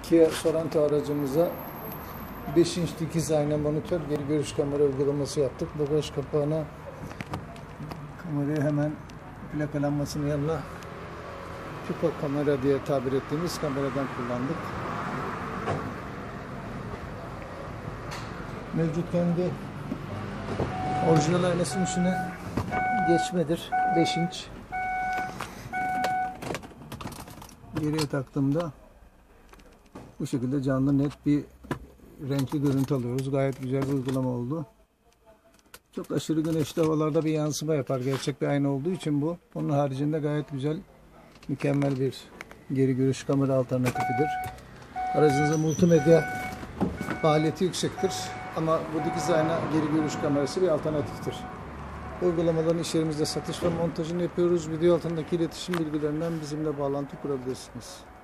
Kia Sorento aracımıza 5 inç dikiz ayna monitör geri görüş kamera uygulaması yaptık. Bagaj kapağına kamerayı hemen plakalanmasının yanına pipa kamera diye tabir ettiğimiz kameradan kullandık. Mevcut kendi orijinal aynasının içine geçmedir. 5 inç. Geriye taktığımda bu şekilde canlı net bir renkli görüntü alıyoruz. Gayet güzel bir uygulama oldu. Çok aşırı güneşli havalarda bir yansıma yapar. Gerçek bir ayna olduğu için bu. Onun haricinde gayet güzel, mükemmel bir geri görüş kamera alternatifidir. Aracınızda multimedya faaliyeti yüksektir. Ama bu dikiz ayna geri görüş kamerası bir alternatiftir. Uygulamaların iş yerimizde satış ve montajını yapıyoruz. Video altındaki iletişim bilgilerinden bizimle bağlantı kurabilirsiniz.